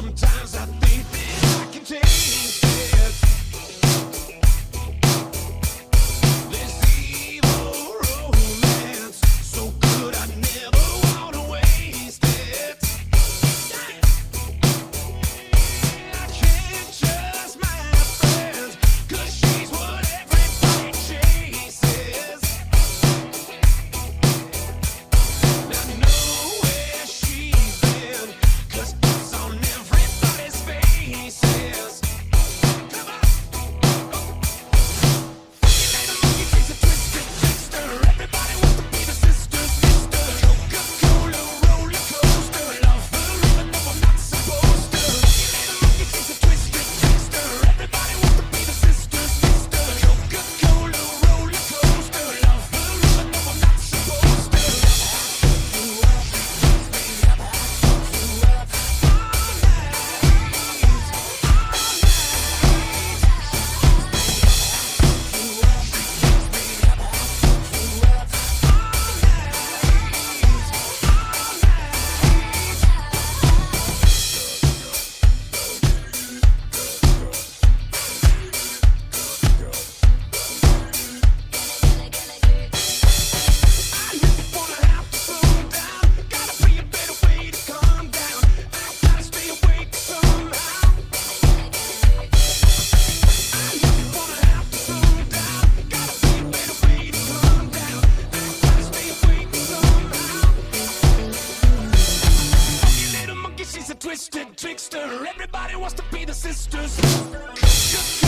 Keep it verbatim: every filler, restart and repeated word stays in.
Sometimes I think that I can taste it. This evil romance, so good I never wanna waste it. I can't trust my friends, 'cause she's what everybody chases. I know where she's been, 'cause it's on everybody's faces. Come on! Fucking ain't a monkey, she's a twisted trickster. Everybody wants to be the sister's sister. Coca-Cola roller coaster. Love her even though I'm not supposed to. Fucking ain't a monkey, she's a twisted trickster. Everybody wants to be the sister's sister. Coca-Cola roller coaster. Love her even though I'm not supposed to. She's a twisted trickster. Everybody wants to be the sisters.